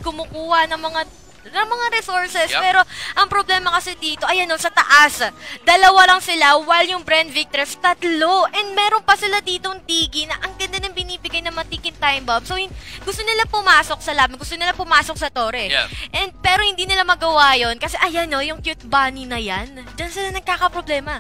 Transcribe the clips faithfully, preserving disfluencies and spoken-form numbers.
kumukuha ng mga ng mga resources. Yep. Pero ang problema kasi dito, ayan o, sa taas, dalawa lang sila while yung Bren Victress tatlo. And meron pa sila ditong Tigi na ang ganda ng binibigay na matikin time bomb. So, gusto nila pumasok sa laban, gusto nila pumasok sa torre. Yep. And pero hindi nila magawa yon kasi ayan o, yung cute bunny na yan, dyan sila nagkakaproblema.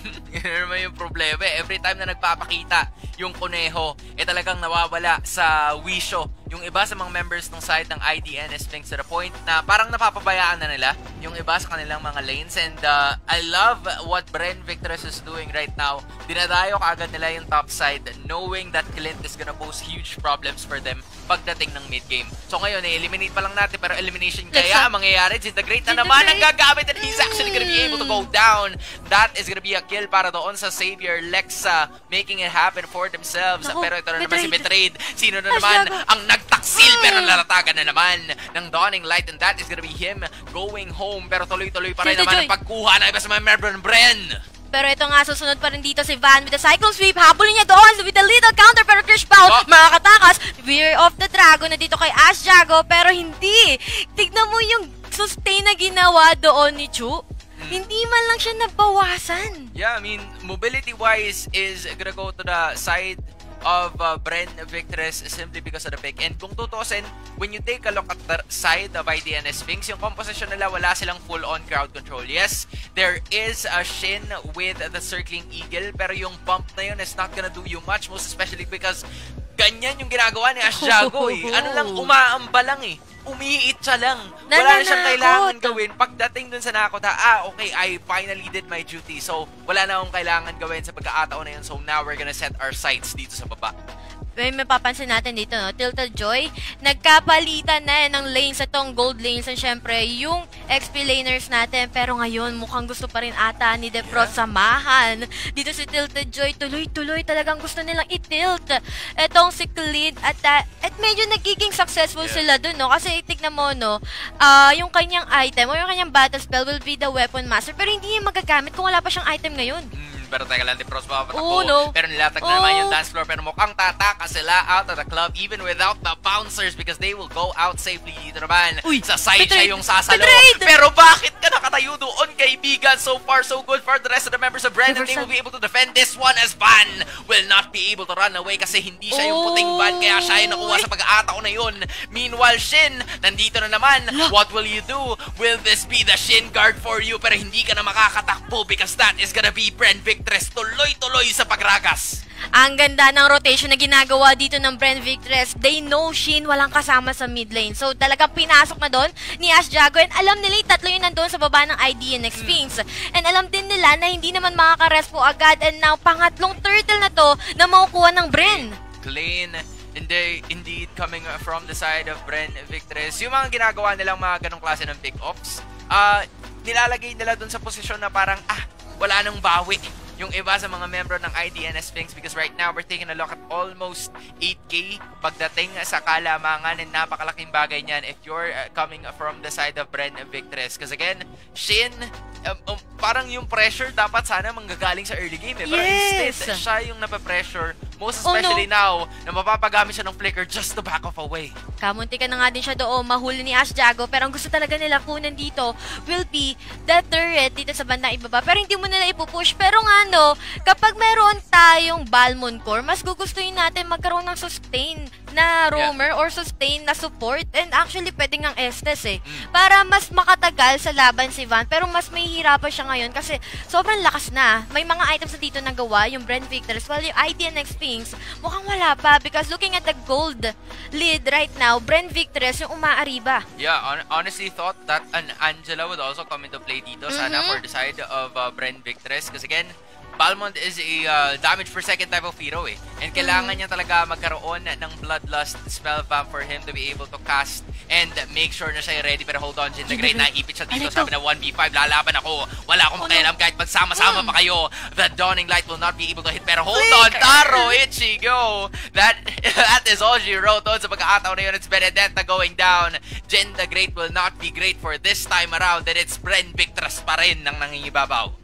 Yan naman yung problema. Every time na nagpapakita yung kuneho, eh talagang nawawala sa wisyo yung iba sa mga members ng side ng I D N Sphinx to the point na parang napapabayaan na nila yung iba sa kanilang mga lanes. And uh, I love what Bren Victress is doing right now. Dinadayo kaagad nila yung top side knowing that Clint is gonna pose huge problems for them pagdating ng mid-game. So ngayon, eh-eliminate pa lang natin pero elimination kaya ang mangyayari. Jinta Great na naman ang gagamit and he's actually gonna be able to go down. That is gonna be a kill para doon sa Savior Lexa, making it happen for themselves. Naku, pero ito na naman betrayed. si Betrayed. Sino na naman ang nagtaksil pero naratagan na naman ng Dawning Light, and that is gonna be him going home. Pero tuloy-tuloy pa rin Jinta naman Joy. ang pagkuha na iba sa mga member ng Bren. Pero ito nga, susunod pa rin dito si Van with the Cyclone Sweep. Habulin niya doon with a little counter. Pero Krish Pao, Oh. makakatakas. We're off the Dragon na dito kay Ash Jago. Pero hindi. Tignan mo yung sustain na ginawa doon ni Chu. Hmm. Hindi man lang siya nabawasan. Yeah, I mean, mobility-wise is gonna go to the side of uh, Bren Victress simply because of the pick. And kung tutusin, when you take a look at the side of I D N Sphinx, yung composition nila, wala silang full-on crowd control. Yes, there is a Shin with the Circling Eagle, pero yung bump na yun is not gonna do you much, most especially because ganyan yung ginagawa ni Ash Jago eh. Ano lang, umaamba lang eh. Umiit siya lang. Wala na siyang kailangan gawin. Pagdating dun sa nakot, ah, okay, I finally did my duty. So, wala na akong kailangan gawin sa pagkakataon na yun. So, now we're gonna set our sights dito sa baba. May mapapansin natin dito, no? Tilted Joy, nagkapalitan na ng lanes itong gold lanes and syempre yung X P laners natin. Pero ngayon, mukhang gusto pa rin ata ni Defrost yeah. samahan. Dito si Tilted Joy, tuloy-tuloy talagang gusto nilang i-tilt itong si Clint. At, uh, at medyo nagiging successful yeah. sila dun, no? Kasi tignan mo, no? Uh, yung kanyang item o yung kanyang battle spell will be the Weapon Master. Pero hindi niya magagamit kung wala pa siyang item ngayon. Mm. Pero teka lang, Defrost papatakbo. Oh, no. Pero nilatag na oh. naman yung dance floor. Pero mukhang tataka sila out of the club even without the bouncers because they will go out safely dito naman. Uy, sa side siya yung sasalo. Betrayed! Pero bakit ka nakatayo doon, kaibigan? So far, so good for the rest of the members of Bren. And they will be able to defend this one as Van will not be able to run away kasi hindi siya yung puting Van. Kaya siya yung nakuha sa pag-aataon na yun. Meanwhile, Shin, nandito na naman. What will you do? Will this be the Shin guard for you? Pero hindi ka na makakatakbo because that is gonna be Bren Victress. Tuloy-tuloy sa pagragas. Ang ganda ng rotation na ginagawa dito ng Bren Victress. They know Shin walang kasama sa mid lane. So talagang pinasok na doon ni Ash Jago. And alam nila yung tatlo yun nandun sa baba ng I D N Sphinx. And alam din nila na hindi naman makaka-respo agad. And now pangatlong turtle na to na makukuha ng Bren. Clean. Indeed, indeed coming from the side of Bren Victress. Yung mga ginagawa nilang mga ganong klase ng pick-offs, uh, nilalagay nila dun sa posisyon na parang, ah, wala nang bawi yung iba sa mga membro ng I D N Sphinx because right now we're taking a look at almost eight K pagdating sa kalamangan and napakalaking bagay niyan if you're uh, coming from the side of Bren Victress. Because again, Shin, um, um, parang yung pressure dapat sana manggagaling sa early game eh. Pero yes. instead, siya yung napapressure. Most especially oh, no. now na mapapagamit siya ng flicker just to back off away. Kamunti ka na nga din siya doon, mahuli ni Ash Jago. Pero ang gusto talaga nila kunan dito will be the turret dito sa bandang ibaba. Pero hindi mo nila ipupush. Pero nga no, kapag meron tayong Balmond Core, mas gugustuhin natin magkaroon ng sustain na roamer yeah. or sustain na support. And actually, pwede ngang Estes eh. Mm. Para mas makatagal sa laban si Van. Pero mas may hirapan siya ngayon kasi sobrang lakas na. May mga items na dito nagawa, yung Bren Victress. While yung I D N Sphinx, mukhang wala pa. Because looking at the gold lead right now, Bren Victress yung umaariba. Yeah, on honestly thought that an Angela would also come into play dito. Sana mm-hmm. for the side of uh, Bren Victress. Because again, Balmond is a uh, damage per second type of hero eh. And kailangan niya talaga magkaroon ng Bloodlust spell vamp for him to be able to cast and make sure na siya ready. Pero hold on, Jinta Great, naipit siya dito. Sabi na one v five, lalaban ako. Wala akong pakialam kahit magsama-sama pa kayo. The Dawning Light will not be able to hit. Pero hold on, Taro, Ichigo. That, that is all she wrote doon sa pagkakataon na yun. It's Benedetta going down. Jinta Great will not be great for this time around. And it's Bren Victress pa rin ng nangingibabaw.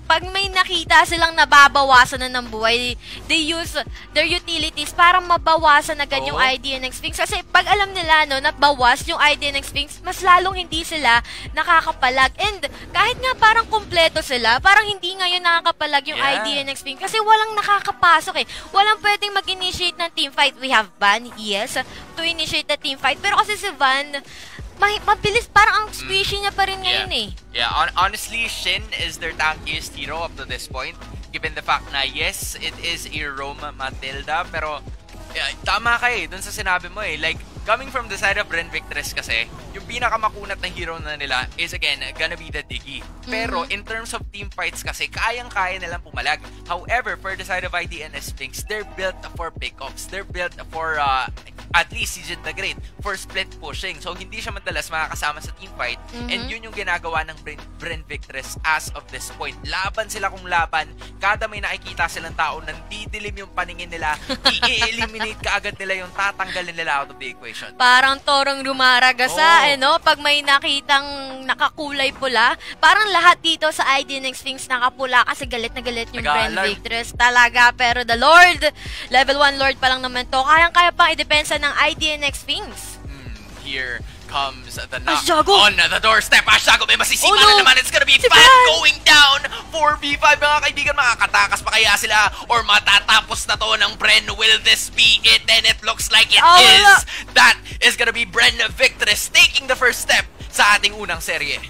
pag may nakita silang nababawasan na ng buhay, they use their utilities para mabawasan agad Oo. yung I D N X Sphinx. Kasi pag alam nila, no, na bawas yung I D N X Sphinx, mas lalong hindi sila nakakapalag. And kahit nga parang kumpleto sila, parang hindi ngayon nakakapalag yung Yeah. I D N X Sphinx kasi walang nakakapasok eh. Walang pwedeng mag-initiate ng team fight. We have Van, yes, to initiate the team fight. Pero kasi si Van, ma- mabilis, parang ang squishy niya pa rin ngayon eh. Yeah, on- honestly, Shin is their tankiest hero up to this point. Given the fact na, yes, it is a Roma Matilda, pero yeah, tama ka eh, dun sa sinabi mo eh. Like, coming from the side of Bren Victress kasi, yung pinakamakunat na hero na nila is again, gonna be the Diggy. Pero Mhm. in terms of team fights kasi, kayang-kaya nilang pumalag. However, for the side of I D N S Sphinx, they're built for pickups. They're built for, uh, at least si Jin the Great, for split pushing. So, hindi siya madalas makakasama sa team fight. Mhm. And yun yung ginagawa ng Bren, Bren Victress as of this point. Laban sila kung laban. Kada may nakikita silang tao, nandidilim yung paningin nila, i-eliminate kaagad nila yung tatanggalin nila out of the equation. Parang torong Oo. lumaragasa, eh, no? Pag may nakitang nakakulay pula, parang lahat dito sa I D N X Sphinx nakapula kasi galit na galit yung Bren Nag-aalarm. Victress. Talaga, pero the Lord, level one Lord pa lang naman to, kayang-kaya pang idepensa ng I D N X Sphinx. Hmm, here comes the knock Asyago! on the doorstep. Asyago, may masisima Oh, no! na naman. It's gonna be Si Van Van! going down. four v five, mga kaibigan. Makakatakas pa kaya sila? Or matatapos na to ng Bren? Will this be it? And it looks like it Oh, is. wala. That is gonna be Bren Victress taking the first step sa ating unang serye.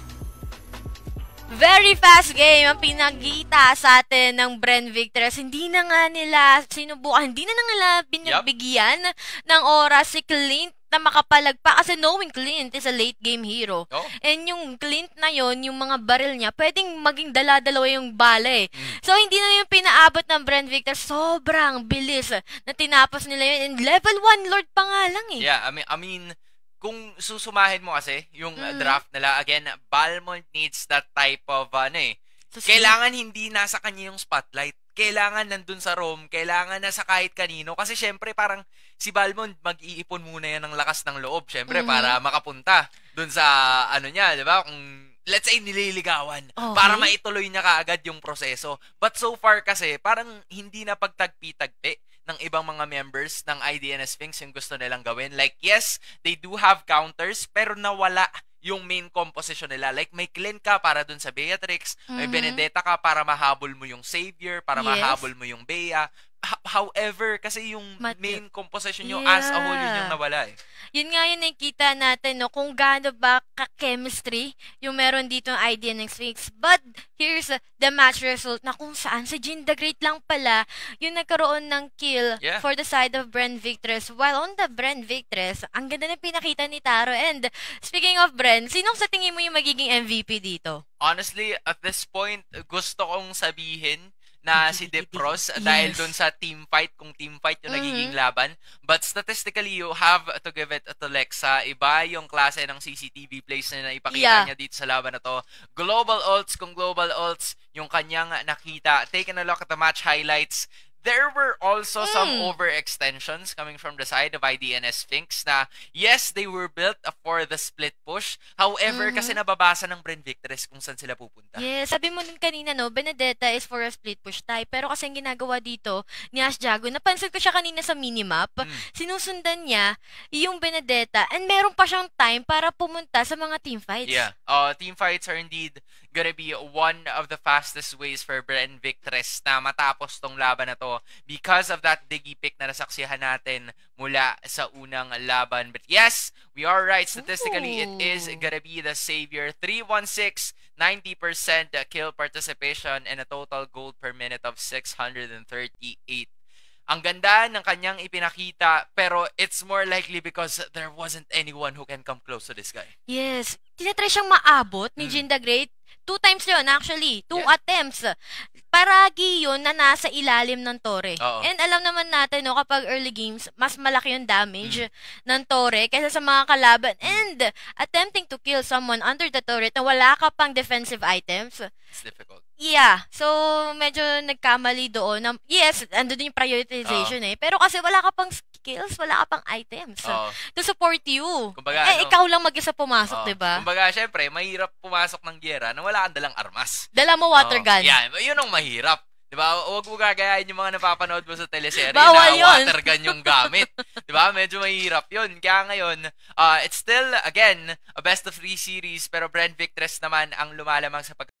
Very fast game ang pinagita sa atin ng Bren Victress. Hindi na nga nila sinubukan, hindi na, na nila binagbigyan ng oras si Clint na makapalagpa kasi knowing Clint is a late game hero. Oh. And yung Clint na yon, yung mga baril niya, pwedeng maging dala-dalawa yung bala eh. Mm. So, hindi na yung pinaabot ng Bren Victress. Sobrang bilis na tinapos nila yun. And level one Lord pa nga lang eh. Yeah, I mean, I mean kung susumahin mo kasi yung uh, Mhm. draft nila, again, Balmont needs that type of, ano eh, So, kailangan hindi nasa kanya yung spotlight. Kailangan nandun sa room, kailangan nasa kahit kanino. Kasi syempre parang si Balmond mag-iipon muna yan ng lakas ng loob. Syempre Mhm. para makapunta dun sa ano niya, di ba? Kung let's say nililigawan, Okay. para maituloy niya kaagad yung proseso. But so far kasi parang hindi na pagtagpi-tagpi ng ibang mga members ng I D N S Sphinx yung gusto nilang gawin. Like, yes, they do have counters, pero nawala yung main composition nila. Like, may Clint ka para dun sa Beatrix, may Mhm. Benedetta ka para mahabol mo yung Savior, para Yes. mahabol mo yung Bea. H- however, kasi yung Mat- main composition nyo as a whole, yun yung Yeah. nawala eh. Yun nga yung nakikita natin, no, kung gaano ba ka-chemistry yung meron dito ng I D N X Sphinx. But, here's uh, the match result na kung saan si Jin the Great lang pala yung nagkaroon ng kill Yeah. for the side of Bren Victress. While on the Bren Victress, ang ganda na pinakita ni Taro. And, speaking of Bren, sinong sa tingin mo yung magiging M V P dito? Honestly, at this point, gusto kong sabihin na si Depros dahil Yes. dun sa team fight, kung team fight yung Mhm. nagiging laban. But statistically, you have to give it to Lexa. Iba yung klase ng C C T V plays na naipakita Yeah. niya dito sa laban na to. Global ults, kung global ults, yung kanyang nakita. Taking a look at the match highlights, there were also some Mm. overextensions coming from the side of I D N S Sphinx na yes, they were built for the split push. However, Mhm. kasi nababasa ng Bren Victress kung saan sila pupunta. Yes, sabi mo nun kanina, no, Benedetta is for a split push type. Pero kasi ang ginagawa dito ni Ash Jago, napansin ko siya kanina sa minimap, Mm. sinusundan niya yung Benedetta and meron pa siyang time para pumunta sa mga team fights. Yeah, uh, team fights are indeed gonna be one of the fastest ways for Bren Victress na matapos tong laban na to because of that diggy pick na nasaksihan natin mula sa unang laban. But yes, we are right. Statistically, it is Ooh. gonna be the Savior. three one six, ninety percent kill participation, and a total gold per minute of six hundred thirty-eight. Ang ganda ng kanyang ipinakita, pero it's more likely because there wasn't anyone who can come close to this guy. Yes. Tinatry siyang maabot ni Mm. Jin the Great. Two times yun, actually. Two Yeah. attempts. Paragi yun na nasa ilalim ng tore. Oo. And alam naman natin, no, kapag early games, mas malaki yung damage Mm. ng tore kaysa sa mga kalaban. And attempting to kill someone under the turret na wala ka pang defensive items, It's difficult. yeah. So, medyo nagkamali doon. Na, yes, andun yung prioritization eh. Pero kasi wala ka pang sk- skills, wala ka pang items Oo. to support you. Kumbaga, eh, ano, ikaw lang mag-isa pumasok, Oo. di ba? Kumbaga, syempre, mahirap pumasok ng giyera na wala kang dalang armas. Dala mo water Oo. gun. Yan, yun ang mahirap. Di ba? Huwag mo gagayahin yung mga napapanood mo sa teleserye Bawal na yun. water gun yung gamit. Di ba? Medyo mahirap yun. Kaya ngayon, uh, it's still, again, a best of three series, pero Brand Victress naman ang lumalamang sa pag